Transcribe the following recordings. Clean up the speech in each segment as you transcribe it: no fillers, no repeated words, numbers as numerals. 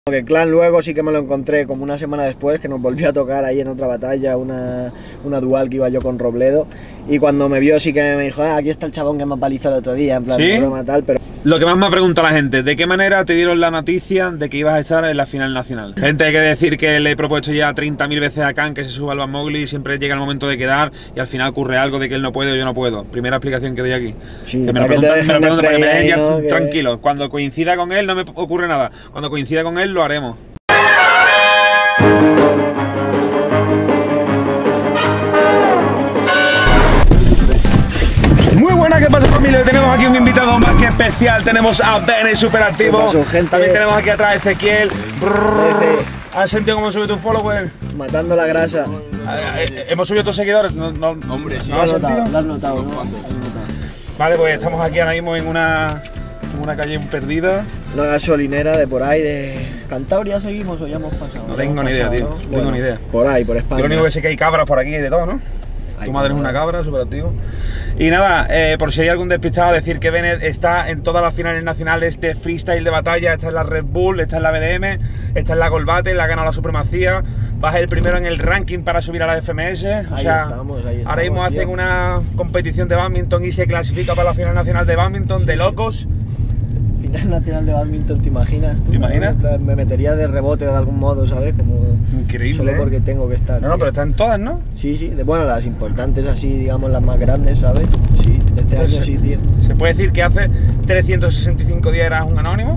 Que Clan luego sí que me lo encontré como una semana después, que nos volvió a tocar ahí en otra batalla, una dual que iba yo con Robledo, y cuando me vio sí que me dijo, aquí está el chabón que me palizó el otro día, en plan de broma tal, pero... Lo que más me ha preguntado la gente, ¿de qué manera te dieron la noticia de que ibas a estar en la final nacional? Gente, hay que decir que le he propuesto ya 30.000 veces a Khan que se suba al Van Mowgli y siempre llega el momento de quedar y al final ocurre algo de que él no puede o yo no puedo. Primera explicación que doy aquí. Sí, que me lo preguntan para que me dejen ya ¿no? tranquilo. Cuando coincida con él no me ocurre nada. Cuando coincida con él lo haremos. Muy buena, ¿qué pasa, familia? Tenemos aquí un invitado más que especial. Tenemos a Bene Superactivo. También tenemos aquí atrás a Ezequiel. ¿Has sentido cómo sube tu follower? Matando la grasa. ¿Hemos subido tus seguidores? No, hombre, sí. ¿No Lo has notado, ¿no? Vale, pues estamos aquí ahora mismo en una calle perdida. Una gasolinera de por ahí, de Cantabria seguimos o ya hemos pasado. No tengo ni idea, tío. No tengo ni idea. Por ahí, por España. Yo lo único que sé que hay cabras por aquí y de todo, ¿no? Tu madre es una cabra, Superactivo. Y nada, por si hay algún despistado, decir que Bene está en todas las finales nacionales de freestyle de batalla. Esta es la Red Bull, esta es la BDM, esta es la Gold Battle, la ha ganado la Supremacía. Vas el primero en el ranking para subir a la FMS. O sea, ahora mismo hacen una competición de badminton y se clasifica para la final nacional de badminton de locos. Final nacional de badminton, ¿te imaginas? ¿Te imaginas? Me metería de rebote de algún modo, ¿sabes? Como increíble. Solo porque tengo que estar. No, pero están todas, ¿no? Sí, sí. Bueno, las importantes así, digamos, las más grandes, ¿sabes? Sí, este año sí, tío. ¿Se puede decir que hace 365 días eras un anónimo?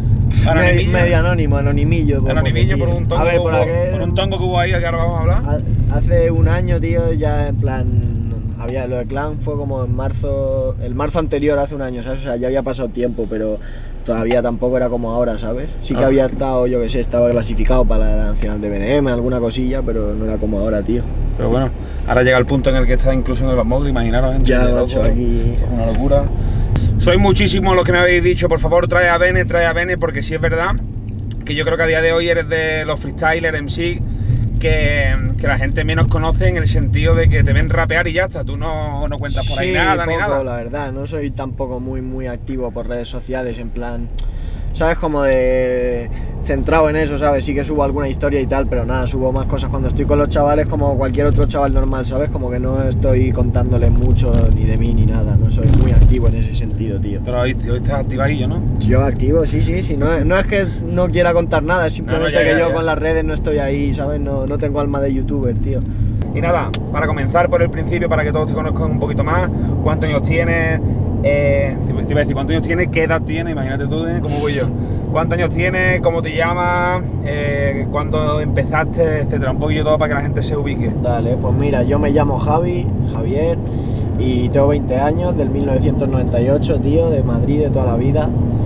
Medio anónimo, anonimillo. Anonimillo por un tongo, por un tongo que hubo ahí, que ahora vamos a hablar. Hace un año, tío, ya en plan... Lo de Clan fue como en marzo, el marzo anterior, hace un año, ¿sabes? O sea, ya había pasado tiempo, pero todavía tampoco era como ahora, ¿sabes? Sí que había estado, yo que sé, estaba clasificado para la nacional de BDM, alguna cosilla, pero no era como ahora, tío. Pero bueno, ahora llega el punto en el que está incluso en el Van Mowgli, imaginaros, gente. Ya, macho, aquí... Es una locura. Sois muchísimos los que me habéis dicho, por favor, trae a Bene, porque sí es verdad que yo creo que a día de hoy eres de los freestylers, MC, que la gente menos conoce en el sentido de que te ven rapear y ya está, tú no cuentas por ahí nada, poco, ni nada. La verdad, no soy tampoco muy activo por redes sociales, en plan, ¿sabes? Como de centrado en eso, ¿sabes? Sí que subo alguna historia y tal, pero nada, subo más cosas cuando estoy con los chavales como cualquier otro chaval normal, ¿sabes? Como que no estoy contándoles mucho ni de mí ni nada, no soy muy activo en ese sentido, tío. Pero hoy estás activadillo, ¿no? Yo activo, sí, no es que no quiera contar nada, es simplemente que yo con las redes no estoy ahí, ¿sabes? No tengo alma de youtuber, tío. Y nada, para comenzar por el principio, para que todos te conozcan un poquito más, ¿cuántos años tienes? Te iba a decir, ¿cuántos años tienes? ¿Qué edad tienes? Imagínate tú, ¿cómo voy yo? ¿Cuántos años tienes? ¿Cómo te llamas? ¿Cuándo empezaste? Etcétera, un poquillo todo para que la gente se ubique. Dale, pues mira, yo me llamo Javier, y tengo 20 años, del 1998, tío, de Madrid, de toda la vida.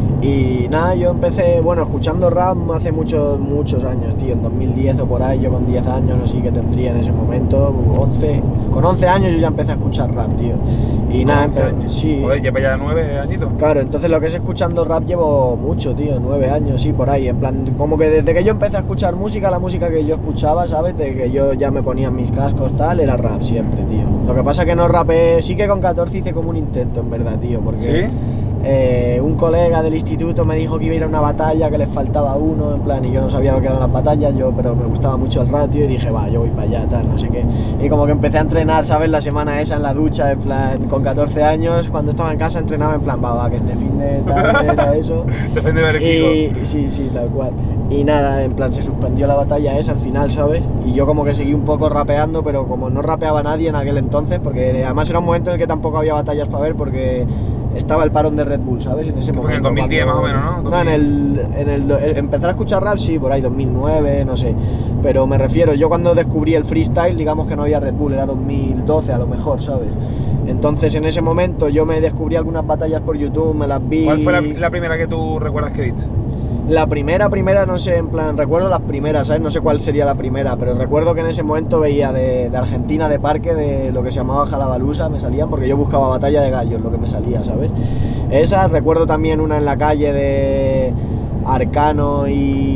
Y nada, yo empecé, bueno, escuchando rap hace muchos años, tío, en 2010 o por ahí, yo con 10 años, así que tendría en ese momento, 11, con 11 años yo ya empecé a escuchar rap, tío. Y nada, sí. Joder, lleva ya 9 añitos. Claro, entonces lo que es escuchando rap llevo mucho, tío, 9 años, sí, por ahí, en plan, como que desde que yo empecé a escuchar música, la música que yo escuchaba, ¿sabes? De que yo ya me ponía mis cascos, tal, era rap siempre, tío. Lo que pasa es que no rapeé, sí que con 14 hice como un intento, en verdad, tío, porque... ¿Sí? Un colega del instituto me dijo que iba a ir a una batalla, que les faltaba uno, en plan, y yo no sabía lo que eran las batallas, pero me gustaba mucho el rap, tío, y dije, va, yo voy para allá, tal, no sé qué. Y como que empecé a entrenar, ¿sabes? La semana esa en la ducha, en plan, con 14 años, cuando estaba en casa entrenaba en plan, va, que este fin de tal, era eso. Te fin de verifico. Y sí, tal cual. Y nada, en plan, se suspendió la batalla esa al final, ¿sabes? Y yo como que seguí un poco rapeando, pero como no rapeaba nadie en aquel entonces, porque además era un momento en el que tampoco había batallas para ver, porque... estaba el parón de Red Bull, ¿sabes? En ese momento. Fue en el 2010 más o menos, ¿no? No, empezar a escuchar rap, sí, por ahí, 2009, no sé. Pero me refiero, yo cuando descubrí el freestyle, digamos que no había Red Bull, era 2012 a lo mejor, ¿sabes? Entonces en ese momento yo me descubrí algunas batallas por YouTube, me las vi... ¿Cuál fue la primera que tú recuerdas que viste? La primera, no sé, en plan, recuerdo las primeras, ¿sabes? No sé cuál sería la primera, pero recuerdo que en ese momento veía de Argentina, de Parque, de lo que se llamaba Jalabalusa, me salían, porque yo buscaba batalla de gallos, lo que me salía, ¿sabes? Esa, recuerdo también una en la calle de Arcano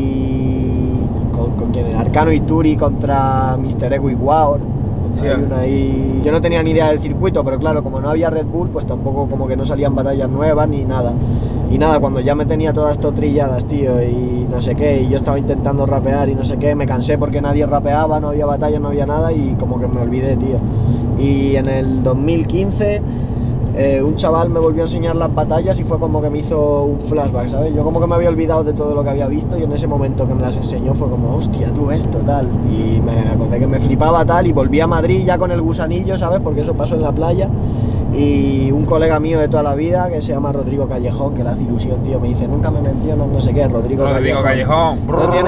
y... ¿Con quién era? Arcano y Turi contra Mr. Ego y Wow. Yo no tenía ni idea del circuito, pero claro, como no había Red Bull, pues tampoco como que no salían batallas nuevas ni nada. Y nada, cuando ya me tenía todas esto trilladas, tío, y no sé qué, y yo estaba intentando rapear y no sé qué, me cansé porque nadie rapeaba, no había batalla, no había nada y como que me olvidé, tío. Y en el 2015 un chaval me volvió a enseñar las batallas y fue como que me hizo un flashback, ¿sabes? Yo como que me había olvidado de todo lo que había visto y en ese momento que me las enseñó fue como, hostia, tú esto, tal. Y me acordé que me flipaba, tal, y volví a Madrid ya con el gusanillo, ¿sabes? Porque eso pasó en la playa. Y un colega mío de toda la vida que se llama Rodrigo Callejón, que le hace ilusión, tío, me dice, nunca me mencionas, no sé qué, Rodrigo Callejón.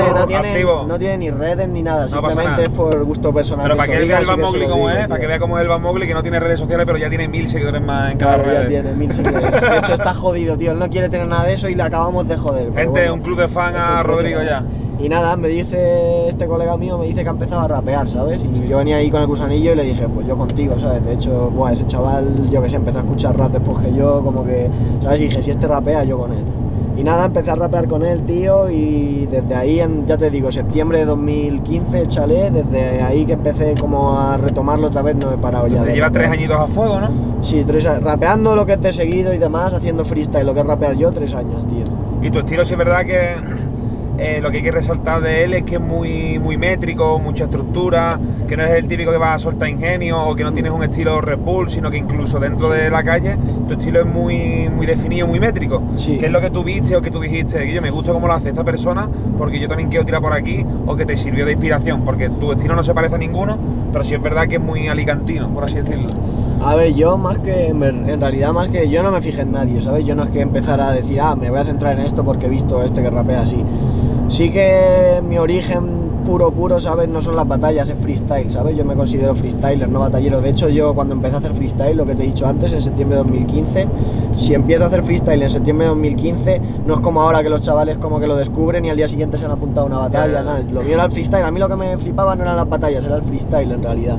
No tiene ni redes ni nada, No pasa simplemente nada. es por gusto personal. Pero para que él vea el Van Van Mowgli como es, para que vea cómo es el Van Mowgli, que no tiene redes sociales, pero ya tiene 1000 seguidores más en cada Claro, ya red. tiene 1000 seguidores. De hecho está jodido, tío, él no quiere tener nada de eso y le acabamos de joder. Pero Gente, bueno, un club de fan es a el Rodrigo precio. ya. Y nada, me dice este colega mío, me dice que ha empezado a rapear, ¿sabes? Y yo venía ahí con el gusanillo y le dije, pues yo contigo, ¿sabes? De hecho, buah, ese chaval, yo que sé, empezó a escuchar rap después que yo, como que, ¿sabes? Y dije, si este rapea, yo con él. Y nada, empecé a rapear con él, tío, y desde ahí, ya te digo, septiembre de 2015, échale, desde ahí que empecé como a retomarlo otra vez, no he parado ya. Te lleva 3 añitos a fuego, ¿no? Sí, 3 años, rapeando lo que es de seguido y demás, haciendo freestyle, lo que es rapear yo, 3 años, tío. Y tu estilo sí es verdad que lo que hay que resaltar de él es que es muy métrico, mucha estructura, que no es el típico que va a soltar ingenio o que no tienes un estilo Red Bull, sino que incluso dentro de la calle tu estilo es muy definido, muy métrico. Sí. ¿Qué es lo que tú viste o que tú dijiste? Que yo me gusta cómo lo hace esta persona porque yo también quiero tirar por aquí, o que te sirvió de inspiración, porque tu estilo no se parece a ninguno, pero sí es verdad que es muy alicantino, por así decirlo. A ver, yo más que, en realidad más que, yo no me fijé en nadie, ¿sabes? Yo no es que empezara a decir, me voy a centrar en esto porque he visto este que rapea así. Sí que mi origen puro, ¿sabes? No son las batallas, es freestyle, ¿sabes? Yo me considero freestyler, no batallero. De hecho, yo cuando empecé a hacer freestyle, lo que te he dicho antes, en septiembre de 2015, si empiezo a hacer freestyle en septiembre de 2015, no es como ahora que los chavales como que lo descubren y al día siguiente se han apuntado a una batalla, nada. Lo mío era el freestyle, a mí lo que me flipaba no eran las batallas, era el freestyle en realidad.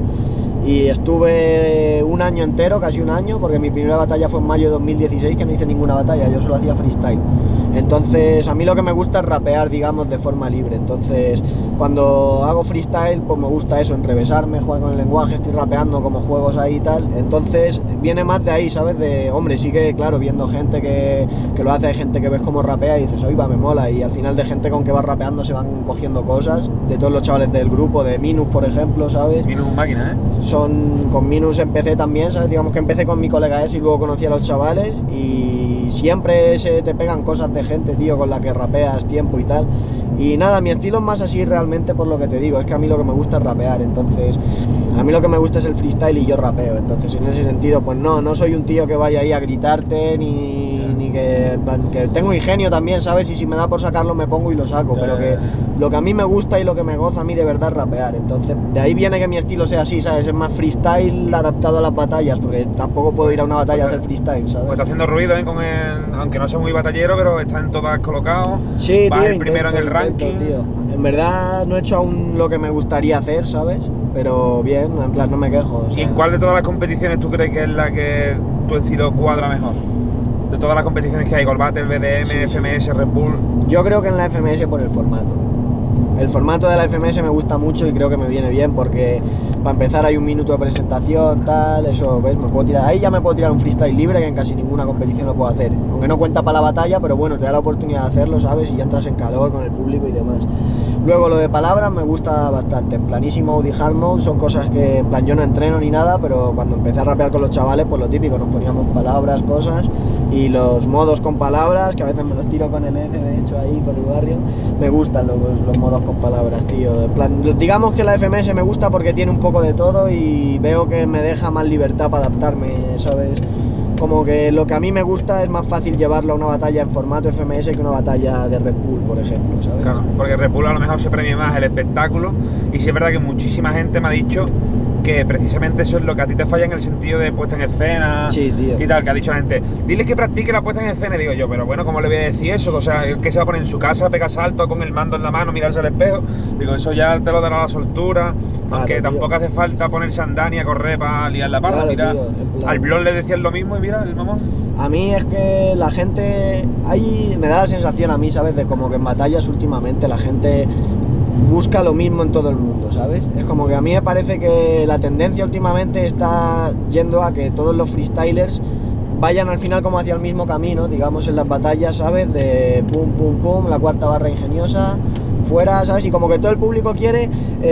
Y estuve un año entero, casi un año, porque mi primera batalla fue en mayo de 2016, que no hice ninguna batalla, yo solo hacía freestyle. Entonces, a mí lo que me gusta es rapear, digamos, de forma libre. Entonces, cuando hago freestyle, pues me gusta eso, enrevesarme, jugar con el lenguaje, estoy rapeando como juegos ahí y tal. Entonces, viene más de ahí, ¿sabes? De, hombre, sí que, claro, viendo gente que lo hace, hay gente que ves cómo rapea y dices, oiga, me mola. Y al final de gente con que vas rapeando se van cogiendo cosas, de todos los chavales del grupo, de Minus, por ejemplo, ¿sabes? Minus máquina, ¿eh? Con Minus empecé también, ¿sabes? Digamos que empecé con mi colega ese y luego conocí a los chavales y siempre te pegan cosas de gente, tío, con la que rapeas tiempo y tal. Y nada, mi estilo es más así realmente por lo que te digo, es que a mí lo que me gusta es rapear, entonces a mí lo que me gusta es el freestyle y yo rapeo, entonces en ese sentido pues no soy un tío que vaya ahí a gritarte ni que, en plan, que tengo ingenio también, ¿sabes? Y si me da por sacarlo me pongo y lo saco, pero que lo que a mí me gusta y lo que me goza a mí de verdad es rapear, entonces de ahí viene que mi estilo sea así, ¿sabes? Es más freestyle adaptado a las batallas, porque tampoco puedo ir a una batalla a hacer freestyle, ¿sabes? Pues está haciendo ruido, ¿eh? Con el, aunque no sea muy batallero, pero está en todas colocado. Sí, va tío, el primero en el ranking. Tío. En verdad no he hecho aún lo que me gustaría hacer, ¿sabes? Pero bien, en plan no me quejo. O sea. ¿Y en cuál de todas las competiciones tú crees que es la que tu estilo cuadra mejor? De todas las competiciones que hay, Gold Battle, BDM, sí, FMS, Red Bull. Yo creo que en la FMS por el formato. El formato de la FMS me gusta mucho y creo que me viene bien porque para empezar hay un minuto de presentación, tal, eso, ¿ves? Me puedo tirar, ahí ya me puedo tirar un freestyle libre que en casi ninguna competición lo puedo hacer. Aunque no cuenta para la batalla, pero bueno, te da la oportunidad de hacerlo, ¿sabes? Y ya entras en calor con el público y demás. Luego lo de palabras me gusta bastante, en planísimo Audi Hard Mode son cosas que, en plan, yo no entreno ni nada, pero cuando empecé a rapear con los chavales, pues lo típico, nos poníamos palabras, cosas, y los modos con palabras, que a veces me los tiro con el N, de hecho, ahí por el barrio, me gustan los modos con palabras, tío. En plan, digamos que la FMS me gusta porque tiene un poco de todo y veo que me deja más libertad para adaptarme, ¿sabes? Como que lo que a mí me gusta es más fácil llevarlo a una batalla en formato FMS que una batalla de Red Bull, por ejemplo, ¿sabes? Claro, porque Red Bull a lo mejor se premia más el espectáculo y sí es verdad que muchísima gente me ha dicho que precisamente eso es lo que a ti te falla en el sentido de puesta en escena, sí, tío, y tal, que ha dicho la gente, dile que practique la puesta en escena, y digo yo, pero bueno, ¿cómo le voy a decir eso? O sea, el que se va a poner en su casa, pega salto con el mando en la mano, mirarse al espejo, digo, eso ya te lo dará la soltura, claro, aunque tampoco hace falta ponerse a andar ni a correr para liar la parda, claro, mira, al blog le decían lo mismo y mira, el mamón. A mí es que la gente, ahí me da la sensación a mí, ¿sabes? De como que en batallas últimamente la gente busca lo mismo en todo el mundo, ¿sabes? Es como que a mí me parece que la tendencia últimamente está yendo a que todos los freestylers vayan al final como hacia el mismo camino, digamos, en las batallas, ¿sabes? De pum, pum, pum, la cuarta barra ingeniosa, fuera, ¿sabes? Y como que todo el público quiere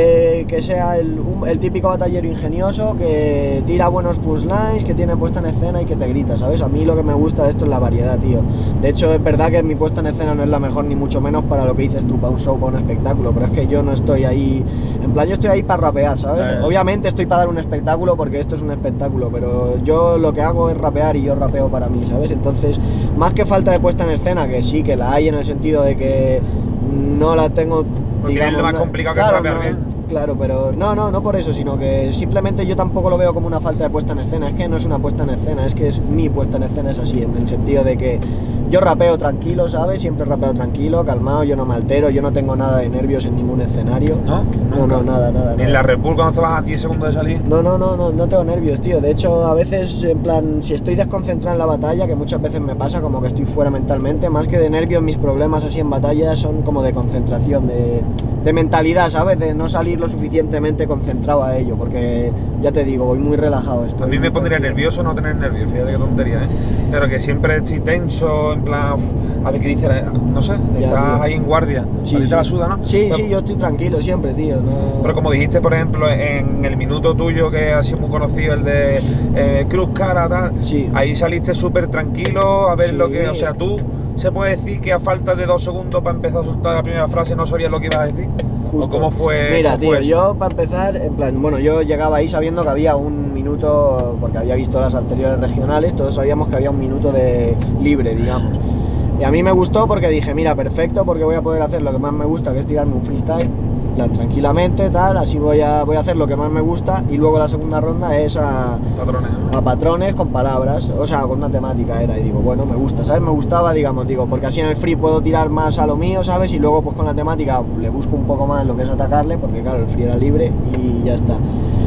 que sea el típico batallero ingenioso que tira buenos punchlines, que tiene puesta en escena y que te grita, ¿sabes? A mí lo que me gusta de esto es la variedad, tío. De hecho, es verdad que mi puesta en escena no es la mejor, ni mucho menos para lo que dices tú, para un show, para un espectáculo, pero es que yo no estoy ahí, en plan, yo estoy ahí para rapear, ¿sabes? Obviamente estoy para dar un espectáculo porque esto es un espectáculo, pero yo lo que hago es rapear y yo rapeo para mí, ¿sabes? Entonces, más que falta de puesta en escena, que sí, que la hay en el sentido de que no la tengo, digamos, es lo más complicado que claro, rapear bien. Claro, pero no por eso, sino que simplemente yo tampoco lo veo como una falta de puesta en escena. Es que no es una puesta en escena, es que es mi puesta en escena, es así, en el sentido de que yo rapeo tranquilo, ¿sabes? Siempre rapeo tranquilo, calmado, yo no me altero, yo no tengo nada de nervios en ningún escenario. ¿No? No, nada. ¿Ni en la Red Bull cuando estabas a 10 segundos de salir? No tengo nervios, tío. De hecho, a veces, en plan, si estoy desconcentrado en la batalla, que muchas veces me pasa, como que estoy fuera mentalmente, más que de nervios, mis problemas así en batalla son como de concentración, de mentalidad, ¿sabes? De no salir lo suficientemente concentrado a ello, porque ya te digo, voy muy relajado. A mí me pondría nervioso no tener nervios, fíjate qué tontería, ¿eh? Pero que siempre estoy tenso, en plan, a ver qué dice, no sé, estás ahí en guardia. Sí, a ti te la suda, ¿no? Sí, pero, sí, yo estoy tranquilo siempre, tío. No... Pero como dijiste, por ejemplo, en el minuto tuyo, que ha sido muy conocido, el de Cruz Cara, tal, sí. Ahí saliste súper tranquilo a ver lo que, o sea, tú... ¿Se puede decir que a falta de 2 segundos para empezar a soltar la primera frase no sabías lo que ibas a decir? Justo. ¿O cómo fue? Mira, cómo tío, fue yo para empezar, en plan, bueno, yo llegaba ahí sabiendo que había un minuto, porque había visto las anteriores regionales, todos sabíamos que había un minuto de libre, digamos. Y a mí me gustó porque dije, mira, perfecto, porque voy a poder hacer lo que más me gusta, que es tirarme un freestyle, tranquilamente, tal, así voy a hacer lo que más me gusta, y luego la segunda ronda es a patrones con palabras, o sea, con una temática era, y digo, bueno, me gusta, ¿sabes? Me gustaba, digamos, porque así en el free puedo tirar más a lo mío, ¿sabes? Y luego pues con la temática le busco un poco más lo que es atacarle, porque claro, el free era libre y ya está.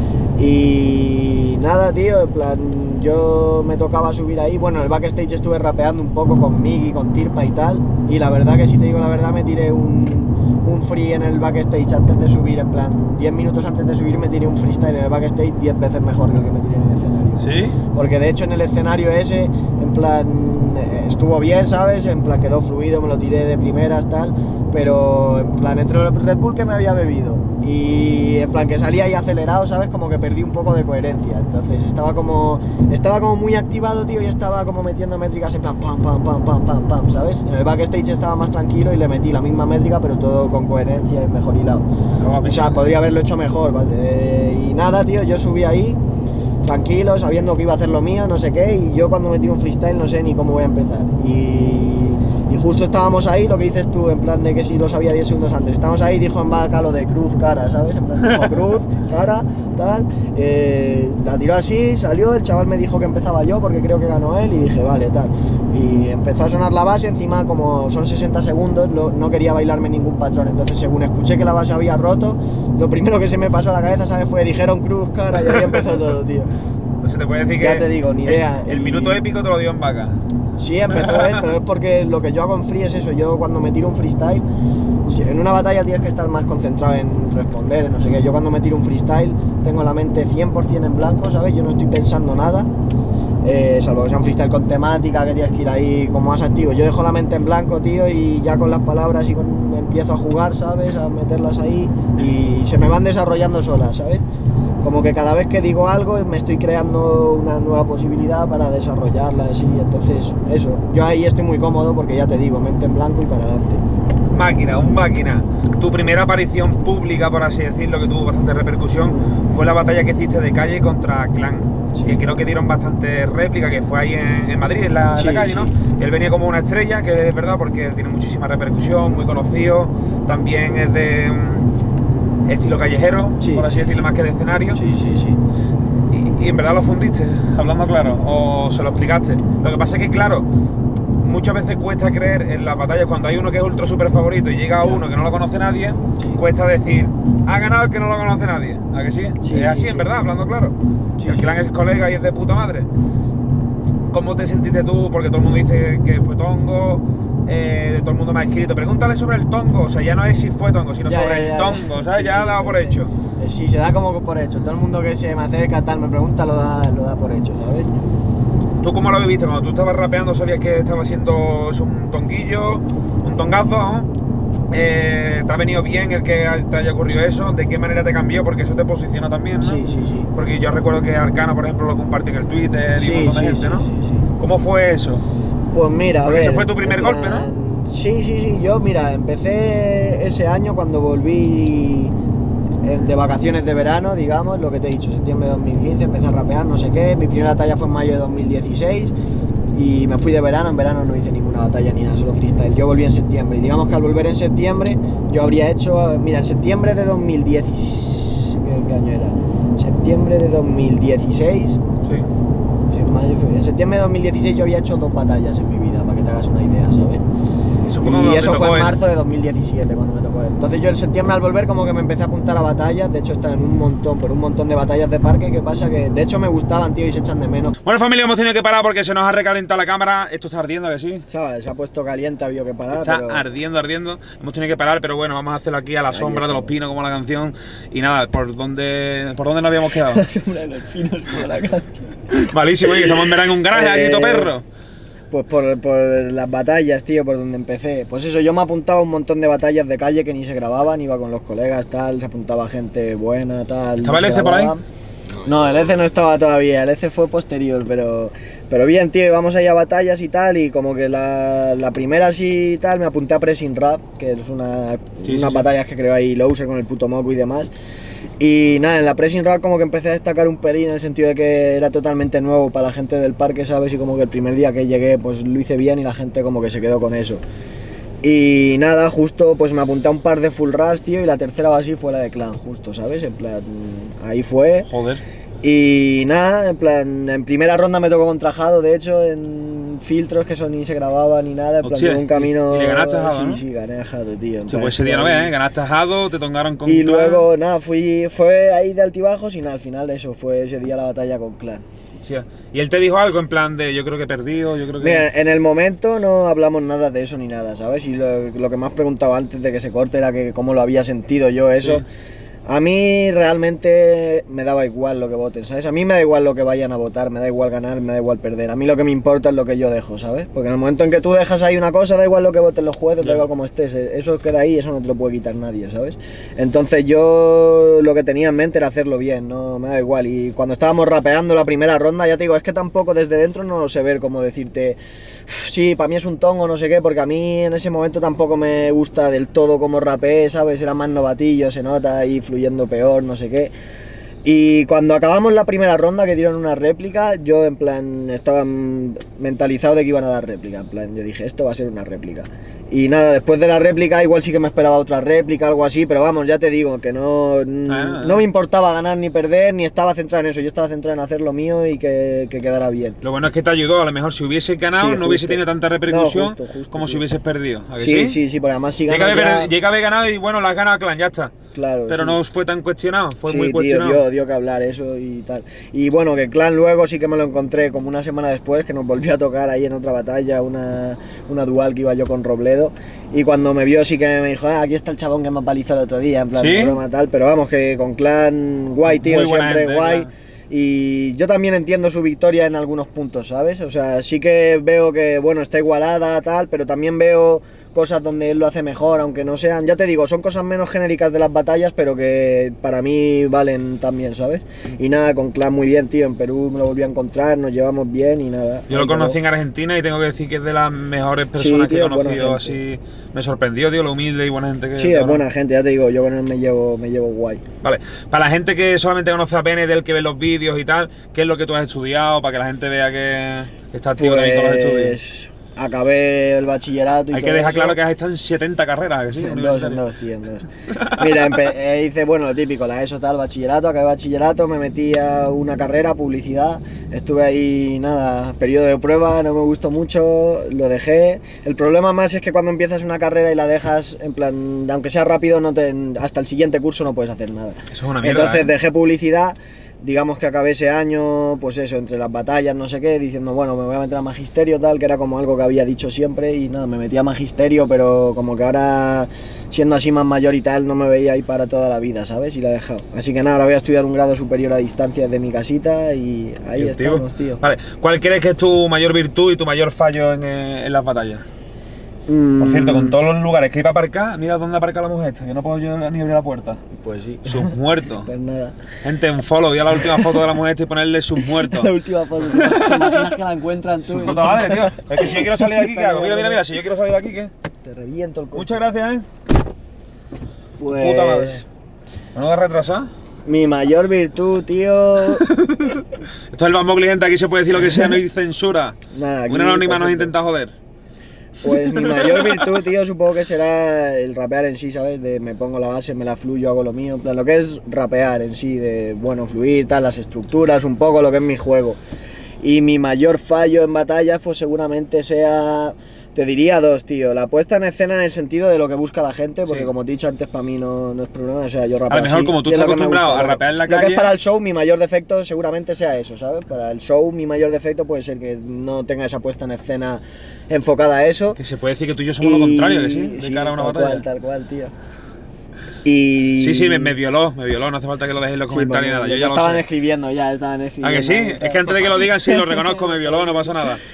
Y nada, tío, en plan, yo me tocaba subir ahí, bueno, en el backstage estuve rapeando un poco con Miggy, con Tirpa y tal, y la verdad que si te digo la verdad me tiré un free en el backstage antes de subir, en plan 10 minutos antes de subir me tiré un freestyle en el backstage 10 veces mejor que el que me tiré en el escenario. ¿Sí? Porque de hecho en el escenario ese, en plan, estuvo bien, ¿sabes? En plan quedó fluido, me lo tiré de primeras, tal, pero en plan entre el Red Bull que me había bebido y en plan que salía ahí acelerado, ¿sabes? Como que perdí un poco de coherencia, entonces estaba como muy activado, tío, y estaba como metiendo métricas en plan pam, pam, pam, pam, pam, pam, ¿sabes? En el backstage estaba más tranquilo y le metí la misma métrica, pero todo con coherencia y mejor hilado. O sea, podría haberlo hecho mejor, ¿vale? Y nada, tío, yo subí ahí tranquilo, sabiendo que iba a hacer lo mío, no sé qué, y yo cuando me tiro un freestyle no sé ni cómo voy a empezar. Y justo estábamos ahí, lo que dices tú, en plan de que si lo sabía 10 segundos antes, estábamos ahí, dijo en vaca lo de cruz, cara, ¿sabes? En plan, dijo cruz, cara, tal, la tiró así, salió, el chaval me dijo que empezaba yo porque creo que ganó él y dije, vale, tal. Y empezó a sonar la base, encima como son 60 segundos, no quería bailarme ningún patrón, entonces según escuché que la base había roto, lo primero que se me pasó a la cabeza, ¿sabes? Fue, dijeron cruz, cara, y ahí empezó todo, tío. O sea, te puede decir ya que te digo, ni idea. El minuto épico te lo dio en vaca. Sí, empezó él, pero es porque lo que yo hago en free es eso. Yo cuando me tiro un freestyle, en una batalla tienes que estar más concentrado en responder, no sé qué. Yo cuando me tiro un freestyle tengo la mente 100% en blanco, ¿sabes? Yo no estoy pensando nada, salvo que sea un freestyle con temática, que tienes que ir ahí como más activo. Yo dejo la mente en blanco, tío, y ya con las palabras empiezo a jugar, ¿sabes? A meterlas ahí y se me van desarrollando solas, ¿sabes? Como que cada vez que digo algo me estoy creando una nueva posibilidad para desarrollarla, así, entonces eso, yo ahí estoy muy cómodo porque ya te digo, mente en blanco y para adelante. Máquina, un máquina. Tu primera aparición pública, por así decirlo, que tuvo bastante repercusión, fue la batalla que hiciste de calle contra Clan, sí. Que creo que dieron bastante réplica, que fue ahí en Madrid, en la calle, ¿no? Sí. Él venía como una estrella, que es verdad, porque tiene muchísima repercusión, muy conocido, también es de estilo callejero, sí, por así decirlo, más que de escenario. Sí. Y en verdad lo fundiste, hablando claro, o se lo explicaste. Lo que pasa es que, claro, muchas veces cuesta creer en las batallas cuando hay uno que es ultra super favorito y llega uno que no lo conoce nadie, cuesta decir, ha ganado el que no lo conoce nadie. ¿A que sí? Es así, en verdad, hablando claro. El Clan es colega y es de puta madre. ¿Cómo te sentiste tú? Porque todo el mundo dice que fue tongo, todo el mundo me ha escrito, pregúntale sobre el tongo, o sea, ya no es si fue tongo, sino sobre el tongo, ¿sabes? Ya lo daba por hecho. Sí, se da como por hecho, todo el mundo que se me acerca, tal, me pregunta, lo da por hecho, ¿sabes? ¿Tú cómo lo viviste? Cuando tú estabas rapeando, ¿sabías que estaba siendo un tonguillo, un tongazo, ¿no? ¿Te ha venido bien el que te haya ocurrido eso? ¿De qué manera te cambió? Porque eso te posiciona también, ¿no? Sí, sí, sí. Porque yo recuerdo que Arcano, por ejemplo, lo compartió en el Twitter y un montón de gente, ¿no? Sí, sí. ¿Cómo fue eso? Pues mira, a ver, ese fue tu primer golpe, ¿no? Sí, yo, mira, empecé ese año cuando volví de vacaciones de verano, digamos, lo que te he dicho, septiembre de 2015, empecé a rapear, no sé qué, mi primera batalla fue en mayo de 2016 y me fui de verano, en verano no hice ninguna batalla ni nada, solo freestyle, yo volví en septiembre y digamos que al volver en septiembre yo habría hecho, mira, en septiembre de 2016, ¿qué año era? Septiembre de 2016, Sí. en septiembre de 2016 yo había hecho 2 batallas en mi vida, para que te hagas una idea, ¿sabes? Y eso fue en marzo de 2017 cuando me tocó él. Entonces yo en septiembre al volver como que me empecé a apuntar a batallas, de hecho estaba en un montón de batallas de parque, que pasa que de hecho me gustaban, tío, y se echan de menos. Bueno, familia, hemos tenido que parar porque se nos ha recalentado la cámara. Esto está ardiendo, ¿que sí? ¿Sabes? Se ha puesto caliente, había que parar. Está pero... ardiendo. Hemos tenido que parar, pero bueno, vamos a hacerlo aquí a la sombra de los pinos, como la canción. Y nada, ¿por dónde nos habíamos quedado? La sombra de los pinos, como la canción. Malísimo, oye, estamos en verano en un garaje aquí, todo perro. Pues por las batallas, tío, por donde empecé. Pues eso, yo me apuntaba a un montón de batallas de calle que ni se grababan, iba con los colegas, tal, se apuntaba gente buena, tal. ¿Estaba el ECE por ahí? No, el ECE no estaba todavía, el ECE fue posterior, pero bien, tío, íbamos ahí a batallas y tal, y como que la primera así y tal, me apunté a Pressing Rap, que es unas batallas que creó ahí Louser con el puto Moco y demás. Y nada, en la Pressing Rap como que empecé a destacar un pelín en el sentido de que era totalmente nuevo para la gente del parque, ¿sabes? Y como que el primer día que llegué pues lo hice bien y la gente como que se quedó con eso. Y nada, justo pues me apunté a un par de full rush, tío, y la tercera o así fue la de Clan, justo, ¿sabes? En plan, ahí fue. Joder. Y nada, en plan, en primera ronda me tocó contra Jado, de hecho, en filtros que eso ni se grababa ni nada, en plan, tuve un camino... ¿Y le ganaste a Jado, Sí, no? sí, gané a Jado, tío. Sí, pues ese día no ves, ¿eh? Ganaste a Jado, te tongaron con Y Clan. luego, nada, fue ahí de altibajos y nada, al final eso, fue ese día la batalla con Clan. Sí. Y él te dijo algo en plan de, yo creo que he perdido, yo creo que... Mira, en el momento no hablamos nada de eso ni nada, ¿sabes? Y lo que me has preguntado antes de que se corte era que cómo lo había sentido yo eso. Sí. A mí realmente me daba igual lo que voten, ¿sabes? A mí me da igual lo que vayan a votar, me da igual ganar, me da igual perder. A mí lo que me importa es lo que yo dejo, ¿sabes? Porque en el momento en que tú dejas ahí una cosa, da igual lo que voten los jueces, da igual cómo estés. Eso queda ahí, eso no te lo puede quitar nadie, ¿sabes? Entonces yo lo que tenía en mente era hacerlo bien, no me da igual. Y cuando estábamos rapeando la primera ronda, ya te digo, es que tampoco desde dentro no lo sé ver cómo decirte... Sí, para mí es un tongo, no sé qué, porque a mí en ese momento tampoco me gusta del todo como rapeé, ¿sabes? Era más novatillo, se nota ahí fluyendo peor, no sé qué. Y cuando acabamos la primera ronda, que dieron una réplica, yo en plan estaba mentalizado de que iban a dar réplica, en plan yo dije, esto va a ser una réplica. Y nada, después de la réplica igual sí que me esperaba otra réplica, algo así, pero vamos, ya te digo que no me importaba ganar ni perder, ni estaba centrado en eso, yo estaba centrado en hacer lo mío y que quedara bien. Lo bueno es que te ayudó, a lo mejor si hubieses ganado no hubiese tenido tanta repercusión como si hubieses perdido. ¿A que sí? Sí, porque además si ganas ganas llega a haber ganado y bueno, la has ganado a Clan, ya está. Claro, pero sí. no fue tan cuestionado, fue muy tío, cuestionado. dio que hablar eso y tal. Y bueno, que Clan luego sí que me lo encontré como una semana después, que nos volvió a tocar ahí en otra batalla, una dual que iba yo con Robledo. Y cuando me vio sí que me dijo, aquí está el chabón que me palizó el otro día, en plan, ¿Sí? broma tal. Pero vamos, que con Clan guay, tío, muy buena siempre gente, guay. Clan. Y yo también entiendo su victoria en algunos puntos, ¿sabes? O sea, sí que veo que, bueno, está igualada, tal, pero también veo cosas donde él lo hace mejor, aunque no sean, ya te digo, son cosas menos genéricas de las batallas, pero que para mí valen también, ¿sabes? Y nada, con Clan muy bien, tío, en Perú me lo volví a encontrar, nos llevamos bien y nada. Yo lo conocí en Argentina y tengo que decir que es de las mejores personas que he conocido, así, me sorprendió, tío, lo humilde y buena gente que es. Sí, es buena gente, ya te digo, yo con él me llevo guay. Vale, para la gente que solamente conoce a Bene, del que ve los vídeos y tal, ¿qué es lo que tú has estudiado? Para que la gente vea que estás tío también con los estudios. Acabé el bachillerato y hay que dejar claro que has estado en 70 carreras, ¿que sí? En dos, tío, en dos. Mira, hice, bueno, lo típico, la ESO tal, bachillerato, acabé bachillerato, me metí a una carrera, publicidad, estuve ahí, nada, periodo de prueba, no me gustó mucho, lo dejé. El problema más es que cuando empiezas una carrera y la dejas, en plan, aunque sea rápido, hasta el siguiente curso no puedes hacer nada. Eso es una mierda. Entonces dejé publicidad. digamos que acabé ese año, pues eso, entre las batallas, no sé qué, diciendo, bueno, me voy a meter a magisterio, tal, que era como algo que había dicho siempre, y nada, me metí a magisterio, pero como que ahora, siendo así más mayor y tal, no me veía ahí para toda la vida, ¿sabes? Y la he dejado. Así que nada, ahora voy a estudiar un grado superior a distancia desde mi casita, y ahí estamos, tío. Vale, ¿cuál crees que es tu mayor virtud y tu mayor fallo en las batallas? Por cierto, con todos los lugares que iba a aparcar, mira dónde aparca la mujer esta, que no puedo yo ni abrir la puerta. Pues sí. Submuerto. Pues nada. Gente, en follow, ya la última foto de la mujer esta y ponerle submuerto. La última foto, ¿te imaginas que la encuentran tú? Su puta madre, tío. Es que si yo quiero salir de aquí, ¿qué hago? Mira, mira, mira, si yo quiero salir de aquí, ¿qué? Te reviento el coche. Muchas gracias, Pues... Puta madre. ¿Menuda retrasada? Mi mayor virtud, tío... Esto es el Bambocli, gente, aquí se puede decir lo que sea, no hay censura. Nada, aquí Una anónima nos perfecto. intenta joder. Pues mi mayor virtud, tío, supongo que será el rapear en sí, ¿sabes? De me pongo la base, me la fluyo, hago lo mío. En plan, lo que es rapear en sí, de, bueno, fluir, tal, las estructuras, un poco lo que es mi juego. Y mi mayor fallo en batallas, pues seguramente sea... Te diría dos, tío. La puesta en escena en el sentido de lo que busca la gente, porque Sí. como te he dicho antes, para mí no es problema. O sea, yo rapeo A lo mejor así, como tú y es estás lo que me acostumbrado gusta. a rapear en la Lo que calle- es para el show, mi mayor defecto seguramente sea eso, ¿sabes? Para el show, mi mayor defecto puede ser que no tenga esa puesta en escena enfocada a eso. Que se puede decir que tú y yo somos lo contrario, que sí, de cara a una batalla. Tal cual, tío. Y... Sí, me violó, no hace falta que lo dejéis en los Sí, comentarios ni porque nada, yo ya lo estaban sé. escribiendo, estaban escribiendo. ¿A que sí? Es que antes de que lo digan, sí, lo reconozco, me violó, no pasa nada.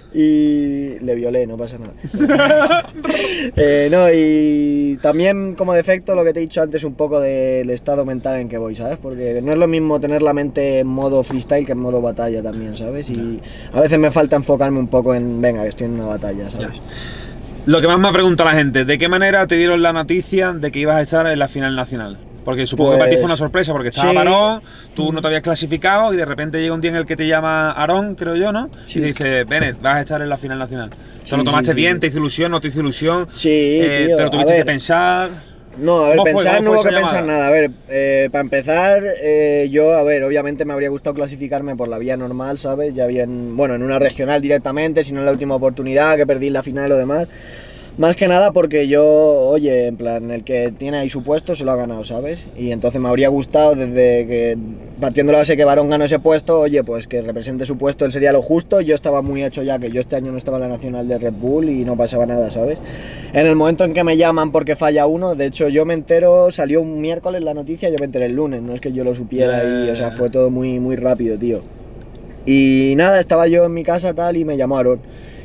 Y le violé, no pasa nada. No, y también como defecto lo que te he dicho antes un poco del estado mental en que voy, ¿sabes? Porque no es lo mismo tener la mente en modo freestyle que en modo batalla también, ¿sabes? Y a veces me falta enfocarme un poco en, venga, que estoy en una batalla, ¿sabes? Ya. Lo que más me ha preguntado la gente, ¿de qué manera te dieron la noticia de que ibas a estar en la final nacional? Porque supongo que para ti fue una sorpresa, porque estaba sí. parón, tú no te habías clasificado y de repente llega un día en el que te llama Aarón, creo yo, ¿no? Sí. Y te dice, Bennett, vas a estar en la final nacional. ¿Te Sí, lo tomaste sí, bien? sí. ¿Te hizo ilusión? ¿No te hizo ilusión? Sí, tío, ¿Te lo tuviste a ver. que pensar? No, a ver, ¿Cómo fue? pensar no ¿Cómo hubo fue que esa pensar llamada? nada. A ver, para empezar, yo, a ver, obviamente me habría gustado clasificarme por la vía normal, ¿sabes? Ya bien, bueno, en una regional directamente, si no en la última oportunidad, que perdí en la final o demás. Más que nada porque yo, oye, en plan, el que tiene ahí su puesto se lo ha ganado, ¿sabes? Y entonces me habría gustado desde que, partiendo de la base que Barón ganó ese puesto, oye, pues que represente su puesto, él sería lo justo. Yo estaba muy hecho ya que yo este año no estaba en la nacional de Red Bull y no pasaba nada, ¿sabes? En el momento en que me llaman porque falla uno, de hecho yo me entero, salió un miércoles la noticia, yo me enteré el lunes, no es que yo lo supiera y, o sea, fue todo muy, muy rápido, tío. Y nada, estaba yo en mi casa tal y me llamó Aarón.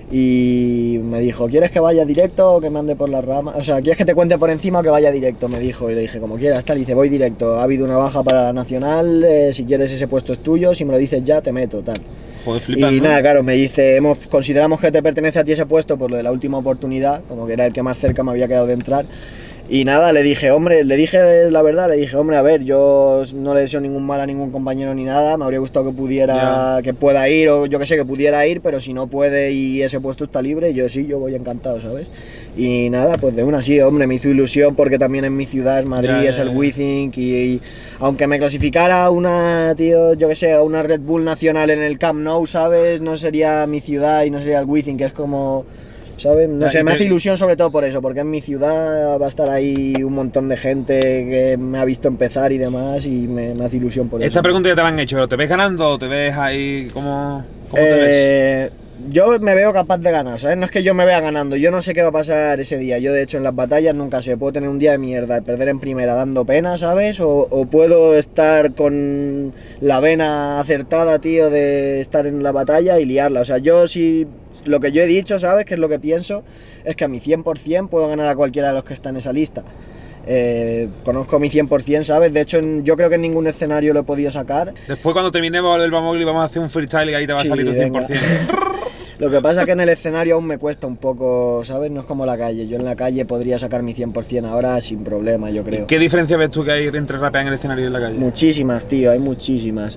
Y me dijo, ¿quieres que vaya directo o que me ande por las ramas? O sea, ¿quieres que te cuente por encima o que vaya directo? Me dijo, y le dije, como quieras, tal. Y dice, voy directo, ha habido una baja para la nacional, si quieres ese puesto es tuyo, si me lo dices ya, te meto, tal. Joder, flipas, Y ¿no? nada, claro, me dice, consideramos que te pertenece a ti ese puesto por lo de la última oportunidad, como que era el que más cerca me había quedado de entrar. Y nada, le dije, hombre, le dije la verdad, le dije, hombre, a ver, yo no le deseo ningún mal a ningún compañero ni nada, me habría gustado que pudiera, que pueda ir, o yo que sé, que pudiera ir, pero si no puede y ese puesto está libre, yo sí, yo voy encantado, ¿sabes? Y nada, pues de una sí, hombre, me hizo ilusión porque también en mi ciudad, es Madrid, es el WeThink, y aunque me clasificara una, tío, yo que sé, una Red Bull nacional en el Camp Nou, ¿sabes? No sería mi ciudad y no sería el WeThink, que es como... ¿sabes? No sé, me hace ilusión sobre todo por eso, porque en mi ciudad va a estar ahí un montón de gente que me ha visto empezar y demás, y me hace ilusión por eso. Esta pregunta ya te la han hecho, pero ¿te ves ganando o te ves ahí cómo te ves? Yo me veo capaz de ganar, ¿sabes? No es que yo me vea ganando, yo no sé qué va a pasar ese día. Yo, de hecho, en las batallas nunca sé, puedo tener un día de mierda, de perder en primera dando pena, ¿sabes? O puedo estar con la vena acertada, tío, de estar en la batalla y liarla. O sea, yo sí, lo que yo he dicho, ¿sabes? Que es lo que pienso, es que a mi 100% puedo ganar a cualquiera de los que están en esa lista. Conozco mi 100%, ¿sabes? De hecho, yo creo que en ningún escenario lo he podido sacar. Después cuando terminemos el Bambocli vamos a hacer un freestyle y ahí te va a salir tu 100%. Lo que pasa es que en el escenario aún me cuesta un poco, ¿sabes? No es como la calle. Yo en la calle podría sacar mi 100% ahora sin problema, yo creo. ¿Qué diferencia ves tú que hay entre rapear en el escenario y en la calle? Muchísimas, tío, hay muchísimas.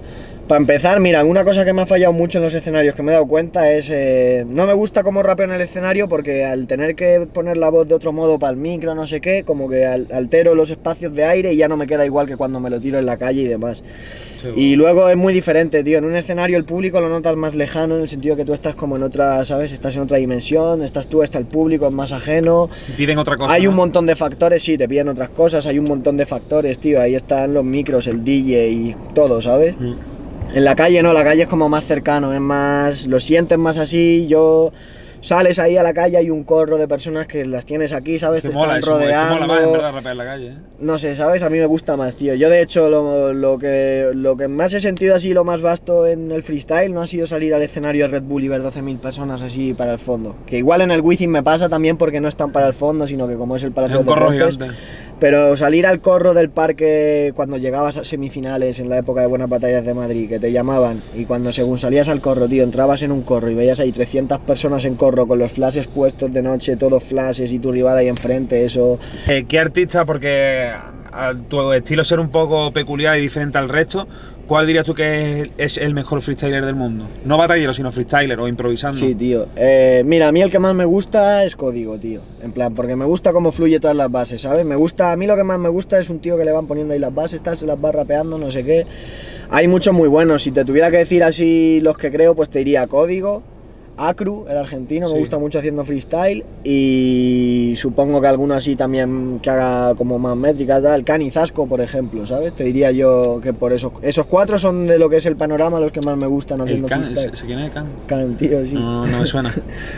Para empezar, mira, una cosa que me ha fallado mucho en los escenarios que me he dado cuenta es... no me gusta cómo rapeo en el escenario porque al tener que poner la voz de otro modo para el micro, no sé qué, como que altero los espacios de aire y ya no me queda igual que cuando me lo tiro en la calle y demás. Sí, bueno. Y luego es muy diferente, tío, en un escenario el público lo notas más lejano en el sentido que tú estás como en otra, ¿sabes? Estás en otra dimensión, estás tú, está el público, es más ajeno. Piden otra cosa, Hay ¿no? un montón de factores, sí, te piden otras cosas, hay un montón de factores, tío, ahí están los micros, el DJ y todo, ¿sabes? En la calle no, la calle es como más cercano, es más, lo sientes más así, sales ahí a la calle, hay un corro de personas que las tienes aquí, ¿sabes? Te están rodeando. Mola más en verdad rapear en la calle, ¿eh? No sé, ¿sabes? A mí me gusta más, tío. Yo de hecho lo que más he sentido así, lo más vasto en el freestyle, no ha sido salir al escenario de Red Bull y ver 12.000 personas así para el fondo. Que igual en el Wizzing me pasa también porque no están para el fondo, sino que como es el Palacio de Deportes. Pero salir al corro del parque cuando llegabas a semifinales en la época de Buenas Batallas de Madrid, que te llamaban, y cuando según salías al corro, tío, entrabas en un corro y veías ahí 300 personas en corro con los flashes puestos de noche, todos flashes y tu rival ahí enfrente, eso... ¿Qué artista, porque a tu estilo ser un poco peculiar y diferente al resto, cuál dirías tú que es el mejor freestyler del mundo? No batallero, sino freestyler o improvisando. Sí, tío. Mira, a mí el que más me gusta es Código, tío. En plan, porque me gusta cómo fluye todas las bases, ¿sabes? A mí lo que más me gusta es un tío que le van poniendo ahí las bases, tal, se las va rapeando, no sé qué. Hay muchos muy buenos. Si te tuviera que decir así los que creo, pues te diría Código, Acru, el argentino, me gusta mucho haciendo freestyle, y supongo que alguno así también que haga como más métrica, tal, Can y Zasco, por ejemplo, ¿sabes? Te diría yo que por esos cuatro son de lo que es el panorama los que más me gustan haciendo freestyle. ¿Quién es Can? Can, tío, sí. No me suena.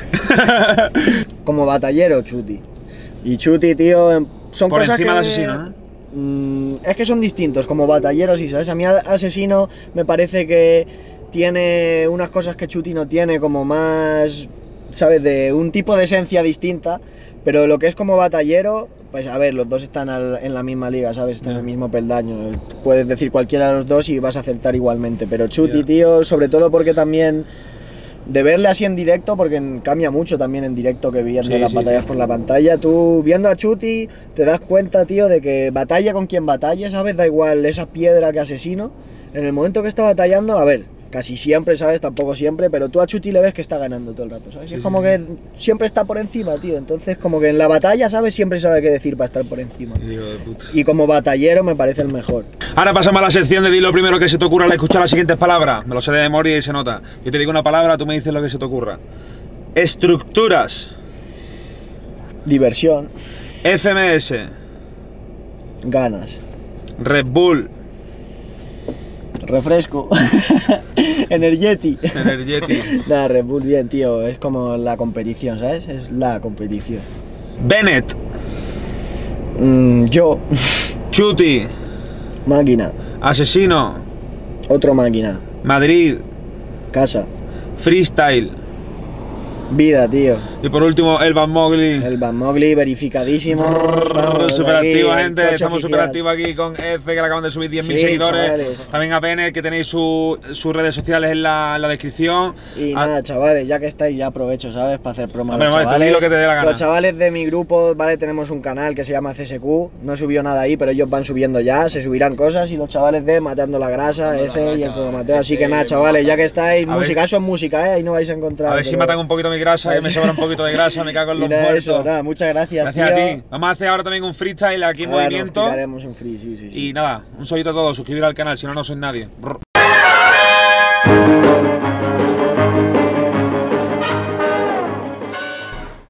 Como batallero, Chuti. Y Chuti, tío, son por cosas encima que... de Asesino, ¿no? Es que son distintos, como batalleros, y ¿sabes? A mí Asesino me parece que tiene unas cosas que Chuti no tiene, como más, ¿sabes? De un tipo de esencia distinta, pero lo que es como batallero, pues a ver, los dos están en la misma liga, ¿sabes? Están en el mismo peldaño. Puedes decir cualquiera de los dos y vas a acertar igualmente, pero Chuti, tío, sobre todo porque también de verle así en directo, porque cambia mucho también en directo que viendo las batallas por la pantalla. Tú viendo a Chuti te das cuenta, tío, de que batalla con quien batalla, ¿sabes? Da igual esa piedra que Asesino. En el momento que está batallando, a ver, casi siempre, ¿sabes? Tampoco siempre, pero tú a Chuti le ves que está ganando todo el rato, ¿sabes? Es como que siempre está por encima, tío. Entonces, como que en la batalla, ¿sabes? Siempre sabe qué decir para estar por encima. Y como batallero me parece el mejor. Ahora pasamos a la sección de di lo primero que se te ocurra al escuchar las siguientes palabras. Me lo sé de memoria y se nota. Yo te digo una palabra, tú me dices lo que se te ocurra. Estructuras. Diversión. FMS. Ganas. Red Bull. Refresco. Energeti. Nada, Red Bull bien, tío. Es como la competición, ¿sabes? Es la competición. Bennett. Yo. Chuti. Máquina. Asesino. Otro máquina. Madrid. Casa. Freestyle. Vida, tío. Y por último, el Van Mowgli. El Van Mowgli, verificadísimo. Super activo, gente. Estamos súper activos aquí con F, que le acaban de subir 10.000 seguidores. Chavales. También a Bennett, que tenéis sus redes sociales en la descripción. Y nada, chavales, ya que estáis, ya aprovecho, ¿sabes? Para hacer promo. Vale, tú lo que te dé la gana. Los chavales de mi grupo, ¿vale? Tenemos un canal que se llama CSQ. No he subido nada ahí, pero ellos van subiendo ya. Se subirán cosas. Y los chavales de Matando la Grasa, y el Fuego Mateo. Así que nada, chavales, ya que estáis, música, eso es música, ¿eh? Ahí no vais a encontrar. A ver si matan un poquito mi grasa, que me sobra un poquito de grasa, me cago en los muertos. Eso, nada, muchas gracias. Gracias, tío, a ti. Vamos a hacer ahora también un freestyle aquí en movimiento. Haremos un free, sí. Y nada, un solito a todos, suscribir al canal, si no, no sois nadie.